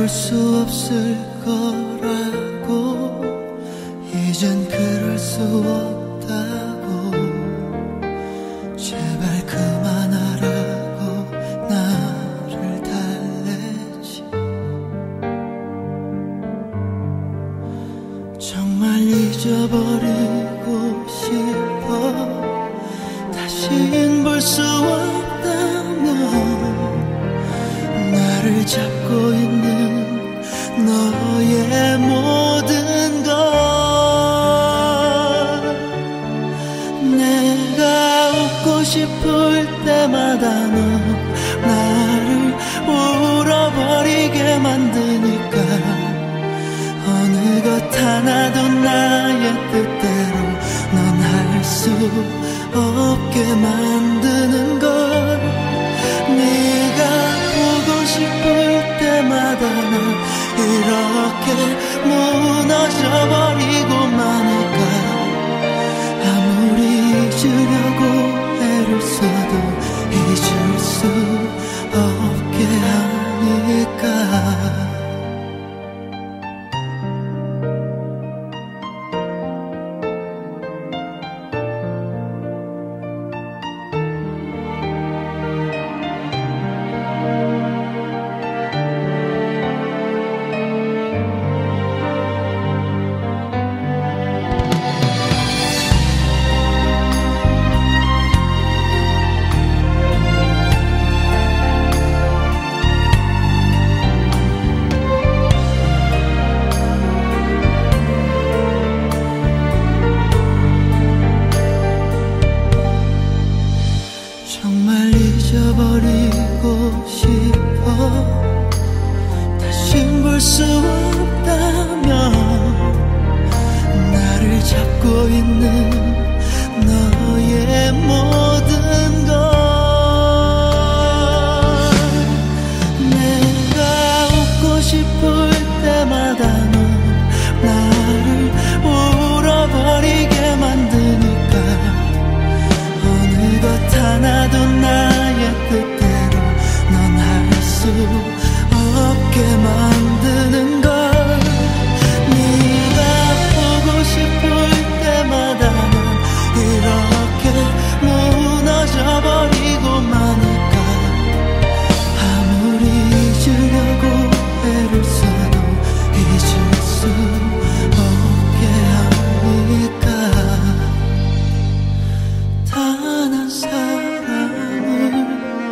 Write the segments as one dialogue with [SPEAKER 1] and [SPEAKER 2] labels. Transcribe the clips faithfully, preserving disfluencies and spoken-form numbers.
[SPEAKER 1] 볼 수 없을 거라고, 이젠 그럴 수 없다고, 제발 그만하라고 나를 달래지. 정말 잊어버리고 싶어. 다신 볼 수 없다면 나를 잡고 있는 너의 모든 것, 내가 웃고 싶을 때마다 넌 나를 울어버리게 만드니까, 어느 것 하나도 나의 뜻대로 넌 할 수 없게 만드는 걸. 네가 보고 싶을 때마다 난 이렇게 무너져버리고 마니까, 아무리 잊으려고 애를 써도 잊을 수 없게 하니까. 잊어버리고 싶어. 다신 볼 수 없다면 나를 잡고 있는 너의 모든 것, 내가 웃고 싶을 때마다 넌 나를 울어버리게 만드니까, 어느 것 하나도 나의 뜻대로 넌 할 수 없게 만드는 걸. 네가 보고 싶을 때마다 난 이렇게 무너져버리고 마니까, 아무리 잊으려고 애를 써도 잊을 수 없게 하니까. 단 한 사람을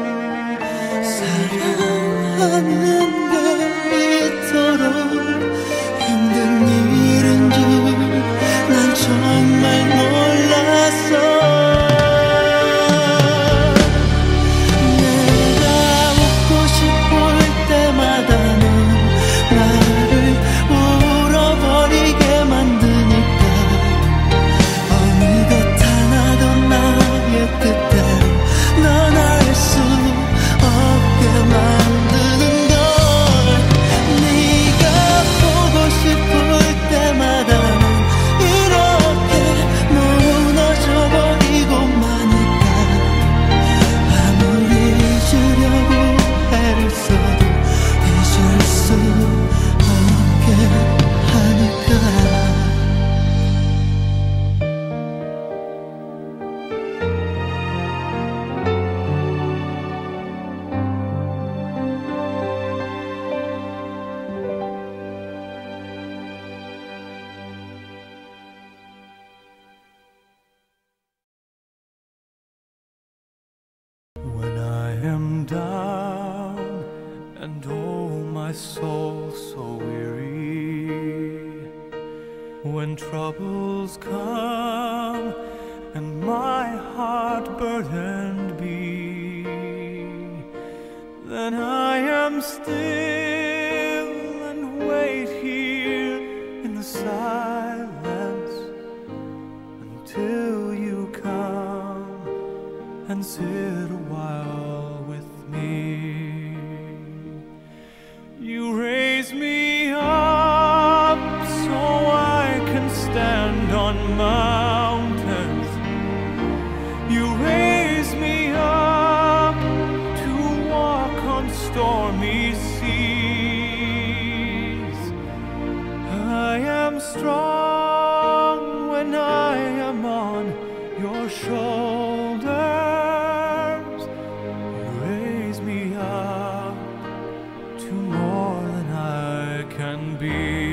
[SPEAKER 1] 사랑하는 게 이토록 힘든 일인 줄 난 정말 몰랐어. 내가 웃고 싶을 때마다 넌 나를 울어버리게 만드니까, 어느 것 하나도 나의 뜻대로 넌 알 수 없게 만드는 걸. 네가 보고 싶을 때마다 난 이렇게 무너져버리고 마니까, 아무리 잊으려고 애를 써도 잊을 수 없게 하니까.
[SPEAKER 2] When I am down and oh my soul so weary, when troubles come and my heart burdened be, then I am still and wait here in the silence until you come and sit a while with me. You raise me up so I can stand on mountains. You raise me up to walk on stormy seas. strong when I am on your shoulders. You raise me up to more than I can be.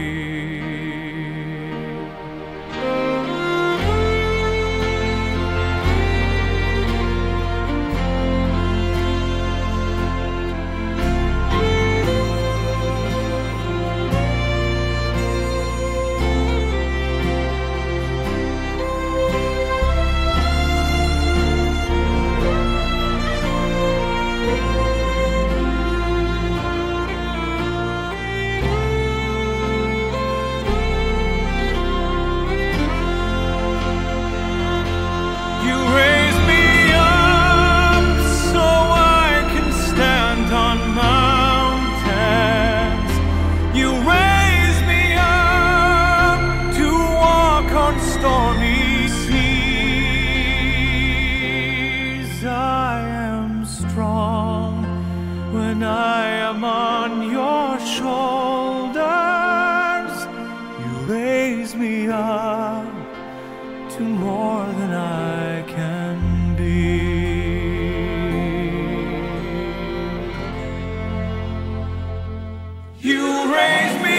[SPEAKER 2] Stormy seas, I am strong when I am on your shoulders. You raise me up to more than I can be. You raise me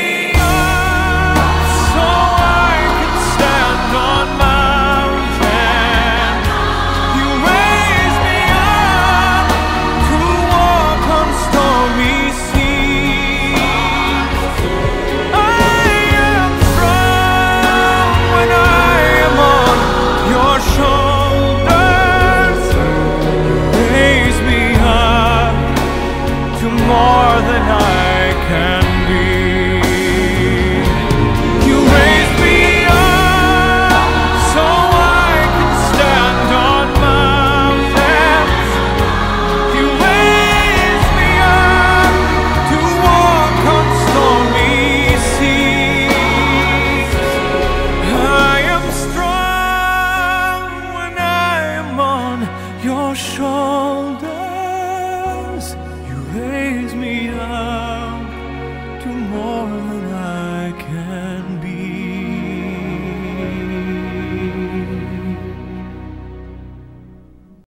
[SPEAKER 2] more than I can be. You raise me up so I can stand on mountains. You raise me up to walk on stormy seas. I am strong when I am on your shoulders. Raise me up to more than